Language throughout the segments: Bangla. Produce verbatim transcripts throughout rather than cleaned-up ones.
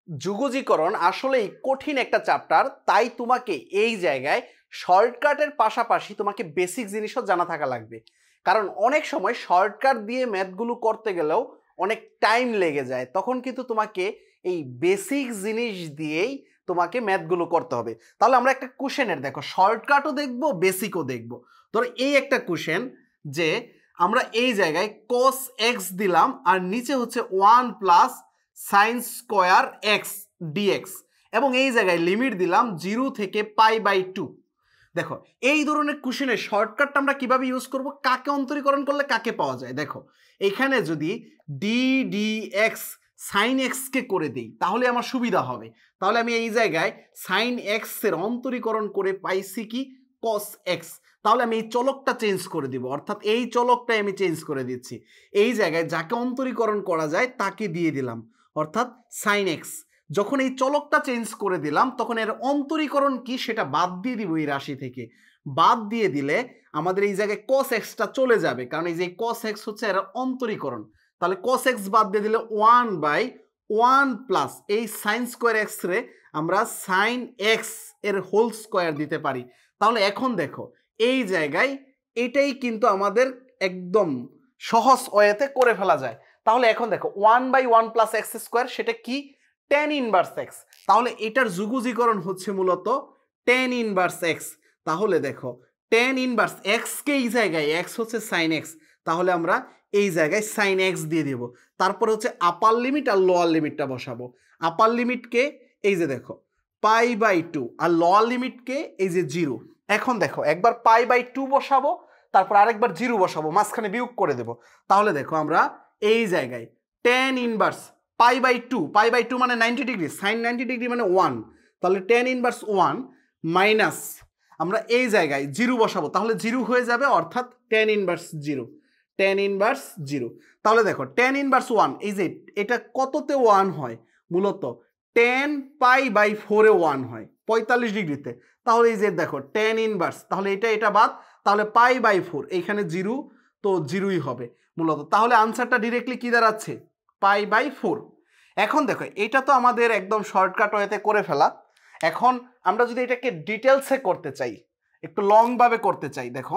যুগজীকরণ আসলেই কঠিন একটা চ্যাপ্টার, তাই তোমাকে এই জায়গায় শর্টকাটের পাশাপাশি তোমাকে বেসিক জিনিসও জানা থাকা লাগবে। কারণ অনেক সময় শর্টকাট দিয়ে ম্যাথগুলো করতে গেলেও অনেক টাইম লেগে যায়, তখন কিন্তু তোমাকে এই বেসিক জিনিস দিয়েই তোমাকে ম্যাথগুলো করতে হবে। তাহলে আমরা একটা কোশ্চেনের দেখো শর্টকাটও দেখবো বেসিকও দেখবো। ধরো এই একটা কোশ্চেন যে আমরা এই জায়গায় cos x দিলাম আর নিচে হচ্ছে one plus sine square x dx এবং এই জায়গায় লিমিট দিলাম জিরো থেকে পাই বাই টু। দেখো এই ধরনের কোশ্চেনের শর্টকাটটা আমরা কিভাবে ইউজ করব, কাকে অন্তরীকরণ করলে কাকে পাওয়া যায়। দেখো এখানে যদি ডি ডি এক্স সাইন এক্সকে করে দিই তাহলে আমার সুবিধা হবে। তাহলে আমি এই জায়গায় সাইন এক্স এর অন্তরীকরণ করে পাইছি কি cos x। তাহলে আমি এই চলকটা চেঞ্জ করে দিব, অর্থাৎ এই চলকটাই আমি চেঞ্জ করে দিচ্ছি। এই জায়গায় যাকে অন্তরীকরণ করা যায় তাকে দিয়ে দিলাম, অর্থাৎ সাইন এক্স। যখন এই চলকটা চেঞ্জ করে দিলাম তখন এর অন্তরীকরণ কি সেটা বাদ দিয়ে দিব। এই রাশি থেকে বাদ দিয়ে দিলে আমাদের এই জায়গায় cos x টা চলে যাবে, কারণ এই যে cos x হচ্ছে এর অন্তরীকরণ। তাহলে cos x বাদ দিয়ে দিলে ওয়ান বাই ওয়ান প্লাস এই সাইন স্কোয়ার এক্স রে আমরা সাইন এক্স এর হোল স্কোয়ার দিতে পারি। তাহলে এখন দেখো এই জায়গায় এটাই কিন্তু আমাদের একদম সহজ ওয়েতে করে ফেলা যায়। তাহলে এখন দেখো one by one plus x square সেটা কি টেন ইনভার্স এক্স। তাহলে এটার যুগজীকরণ হচ্ছে মূলত টেন ইনভার্স এক্স। তাহলে দেখো টেন ইনভার্স এক্স কে এই জায়গায় এক্স হচ্ছে সাইন এক্স, তাহলে আমরা এই জায়গায় সাইন এক্স দিয়ে দেব। তারপরে হচ্ছে আপার লিমিট আর লোয়ার লিমিটটা বসাবো। আপার লিমিটকে এই যে দেখো পাই বাই টু আর লোয়ার লিমিটকে এই যে জিরো। এখন দেখো একবার পাই বাই টু বসাবো, তারপর আরেকবার জিরো বসাবো, মাঝখানে বিয়োগ করে দেব। তাহলে দেখো আমরা এই জায়গায় tan inverse pi by two, pi by two মানে ninety degree, sine ninety degree মানে ওয়ান, তাহলে টেন ইনভার্স ওয়ান মাইনাস আমরা এই জায়গায় জিরো বসাবো, তাহলে জিরো হয়ে যাবে, অর্থাৎ tan inverse zero, tan inverse zero. তাহলে দেখো টেন ইনভার্স ওয়ান এই যে এটা কততে ওয়ান হয়, মূলত টেন পাই বাই ফোরে ওয়ান হয় পঁয়তাল্লিশ ডিগ্রিতে। তাহলে এই যে দেখো টেন ইনভার্স, তাহলে এটা এটা বাদ, তাহলে পাই বাই ফোর, এইখানে জিরো তো জিরোই হবে মূলত। তাহলে আনসারটা ডিরেক্টলি কি দাঁড়াচ্ছে পাই বাই ফোর। এখন দেখো এটা তো আমাদের একদম শর্টকাট ওয়েতে করে ফেলা। এখন আমরা যদি এটাকে ডিটেলসে করতে চাই, একটু লংভাবে করতে চাই, দেখো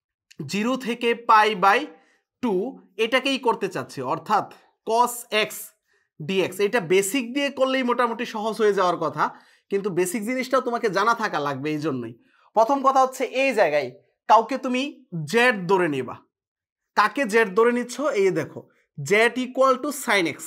জিরো থেকে পাই বাই টু এটাকেই করতে চাচ্ছি, অর্থাৎ cos x dx। এটা বেসিক দিয়ে করলেই মোটামুটি সহজ হয়ে যাওয়ার কথা, কিন্তু বেসিক জিনিসটাও তোমাকে জানা থাকা লাগবে। এই জন্যই প্রথম কথা হচ্ছে এই জায়গায় কাউকে তুমি জেড ধরে নিবা। কাকে জেড ধরে নিচ্ছ, এই দেখো z equal to sine x,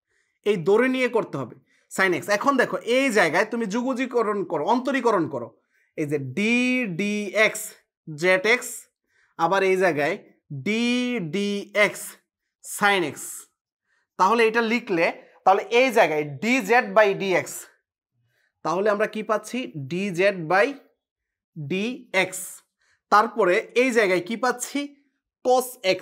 এই ধরে নিয়ে করতে হবে সাইন এক্স। এখন দেখো এই জায়গায় তুমি যুগজীকরণ করো, অন্তরীকরণ করো, এই যে d d x z x, আবার এই জায়গায় d d x sine x. তাহলে এটা লিখলে তাহলে এই জায়গায় d z by d x, তাহলে আমরা কি পাচ্ছি d z by d x. তারপরে এই জায়গায় কি পাচ্ছি cos x।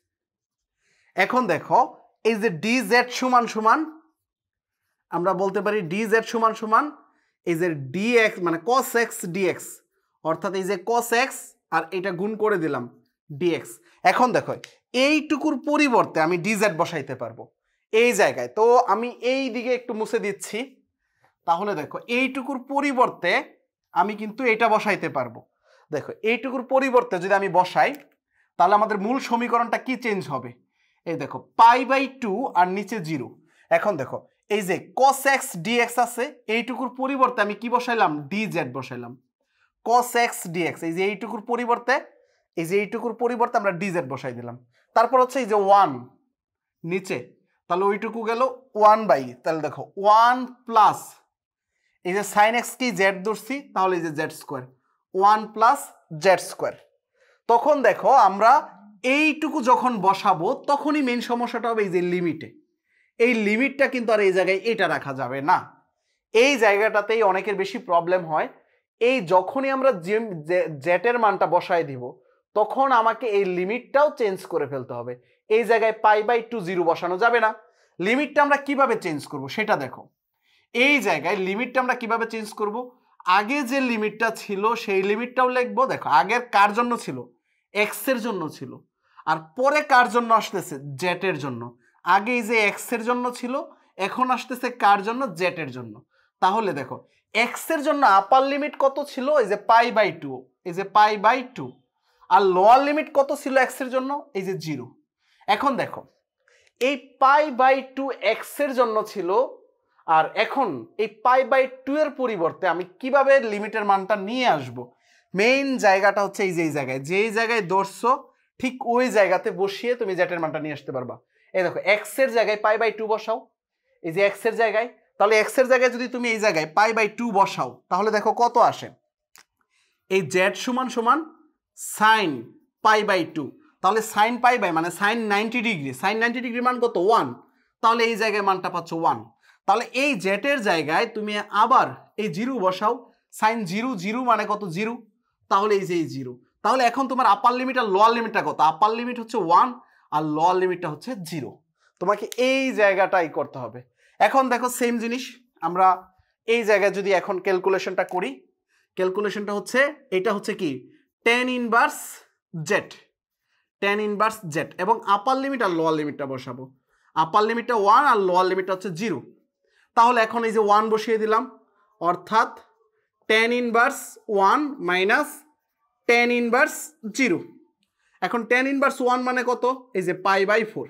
এখন দেখো এই যে ডি জেড সমান সমান আমরা বলতে পারি ডি জেড সমান সমান এই যে dx মানে cos x dx, অর্থাৎ এই যে cos x আর এটা গুণ করে দিলাম dx। এখন দেখো এইটুকুর পরিবর্তে আমি dz বসাইতে পারবো এই জায়গায়, তো আমি এই দিকে একটু মুছে দিচ্ছি। তাহলে দেখো এইটুকুর পরিবর্তে আমি কিন্তু এটা বসাইতে পারবো। দেখো এইটুকুর পরিবর্তে যদি আমি বসাই তাহলে আমাদের মূল সমীকরণটা কি চেঞ্জ হবে, এই দেখো পাই বাই টু আর নিচে জিরো। এখন দেখো এই যে cos x dx আছে, এইটুকুর পরিবর্তে আমি কি বসাইলাম dz বসাইলাম, cos x dx। এই যে এইটুকুর পরিবর্তে এই যে এইটুকুর পরিবর্তে আমরা dz বসাই দিলাম। তারপর হচ্ছে এই যে ওয়ান নিচে, তাহলে ওইটুকু গেল ওয়ান বাই, তাহলে দেখো ওয়ান প্লাস এই যে সাইন এক্স কি জেড ধরছি, তাহলে এই যে z square, one plus z square. তখন দেখো আমরা এইটুকু যখন বসাবো তখনই মেইন সমস্যাটা হবে এই যে লিমিটে। এই লিমিটটা কিন্তু আর এই জায়গায় এটা রাখা যাবে না, এই জায়গাটাতেই অনেকের বেশি প্রবলেম হয়। এই যখনই আমরা জেটের মানটা বসায় দিব তখন আমাকে এই লিমিটটাও চেঞ্জ করে ফেলতে হবে। এই জায়গায় পাই বাই টু জিরো বসানো যাবে না। লিমিটটা আমরা কিভাবে চেঞ্জ করব সেটা দেখো। এই জায়গায় লিমিটটা আমরা কিভাবে চেঞ্জ করব, আগে যে লিমিটটা ছিল সেই লিমিটটাও লিখবো। দেখো আগের কার জন্য ছিল, এক্স এর জন্য ছিল, আর পরে কার জন্য আসতেছে জেটের জন্য। আগে এই যে এক্স এর জন্য ছিল এখন আসতেছে কার জন্য? জেড এর জন্য। তাহলে দেখো এক্স এর জন্য আপার লিমিট কত ছিল? এই যে পাই বাই টু, এই যে পাই বাই টু। আর লোয়ার লিমিট কত ছিল এক্স এর জন্য? এই যে জিরো। এখন দেখো এই পাই বাই টু এক্স এর জন্য ছিল, আর এখন এই পাই বাই টু এর পরিবর্তে আমি কিভাবে লিমিটের মানটা নিয়ে আসব? মেইন জায়গাটা হচ্ছে এই যে এই জায়গায়, যেই জায়গায় ধরছো ঠিক ওই জায়গাতে বসিয়ে তুমি জেটের মানটা নিয়ে আসতে পারবা। এই দেখো এক্স এর জায়গায় পাই বাই টু বসাও, এই যে এক্স এর জায়গায়, তাহলে এক্স এর জায়গায় যদি তুমি এই জায়গায় পাই বাই টু বসাও তাহলে দেখো কত আসে। এই জেড সমান সমান সাইন পাই বাই টু, তাহলে সাইন পাই বাই মানে sine ninety degree, sine ninety degree মান কত? ওয়ান। তাহলে এই জায়গায় মানটা পাচ্ছ ওয়ান। তাহলে এই জেটের জায়গায় তুমি আবার এই জিরো বসাও, সাইন জিরো, জিরো মানে কত? জিরো। তাহলে এই যে এই জিরো। তাহলে এখন তোমার আপার লিমিট আর লোয়ার লিমিটটা কত? আপার লিমিট হচ্ছে ওয়ান আর লোয়ার লিমিটটা হচ্ছে জিরো। তোমাকে এই জায়গাটাই করতে হবে। এখন দেখো সেম জিনিস আমরা এই জায়গায় যদি এখন ক্যালকুলেশনটা করি, ক্যালকুলেশনটা হচ্ছে এটা হচ্ছে কি tan inverse z, tan inverse z, এবং আপার লিমিট আর লোয়ার লিমিটটা বসাবো। আপার লিমিটটা ওয়ান আর লোয়ার লিমিটটা হচ্ছে জিরো। তাহলে এখন এই যে ওয়ান বসিয়ে দিলাম, অর্থাৎ tan inverse one minus tan inverse zero. এখন টেন ইনভার্স ওয়ান মানে কত? এই যে pi by four,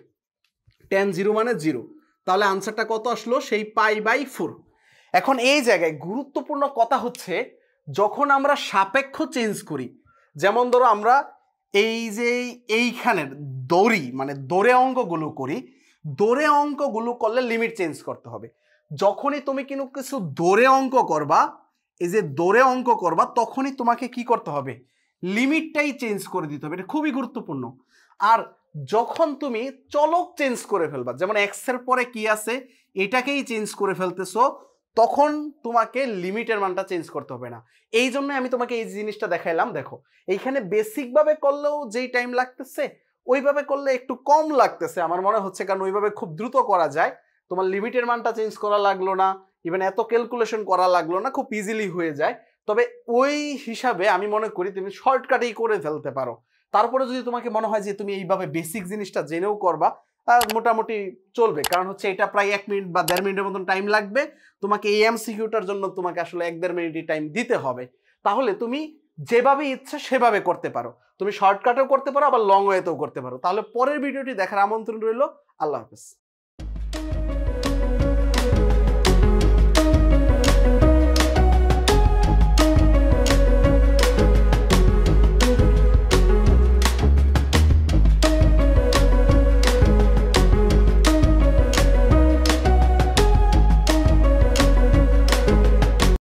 tan zero মানে জিরো। তাহলে আনসারটা কত আসলো? সেই পাই বাই ফোর। এখন এই জায়গায় গুরুত্বপূর্ণ কথা হচ্ছে যখন আমরা সাপেক্ষ চেঞ্জ করি, যেমন ধরো আমরা এই যে এইখানের দড়ি মানে দৌড়ে অঙ্কগুলো করি, দৌড়ে অঙ্কগুলো করলে লিমিট চেঞ্জ করতে হবে। যখনই তুমি কিন্তু কিছু দৌড়ে অঙ্ক করবা, এই যে দৌড়ে অঙ্ক করবা, তখনই তোমাকে কি করতে হবে? লিমিটটাই চেঞ্জ করে দিতে হবে। এটা খুবই গুরুত্বপূর্ণ। আর যখন তুমি চলক চেঞ্জ করে ফেলবা, যেমন এক্স এর পরে কি আছে এটাকেই চেঞ্জ করে ফেলতেছো, তখন তোমাকে লিমিটের মানটা চেঞ্জ করতে হবে না। এই জন্য আমি তোমাকে এই জিনিসটা দেখাইলাম। দেখো এইখানে বেসিকভাবে করলেও যেই টাইম লাগতেছে ওইভাবে করলে একটু কম লাগতেছে আমার মনে হচ্ছে, কারণ ওইভাবে খুব দ্রুত করা যায়। তোমার লিমিটের মানটা চেঞ্জ করা লাগলো না, ইভেন এত ক্যালকুলেশন করা লাগলো না, খুব ইজিলি হয়ে যায়। তবে ওই হিসাবে আমি মনে করি তুমি শর্টকাটেই করে ফেলতে পারো। তারপরে যদি তোমাকে মনে হয় যে তুমি এইভাবে বেসিক জিনিসটা জেনেও করবা, মোটামুটি চলবে, কারণ হচ্ছে এটা প্রায় এক মিনিট বা দেড় মিনিটের মতন টাইম লাগবে। তোমাকে এই এমসিকিউটার জন্য তোমাকে আসলে এক দেড় মিনিটই টাইম দিতে হবে। তাহলে তুমি যেভাবে ইচ্ছা সেভাবে করতে পারো, তুমি শর্টকাটেও করতে পারো আবার লং ওয়েতেও করতে পারো। তাহলে পরের ভিডিওটি দেখার আমন্ত্রণ রইল। আল্লাহ হাফেজ।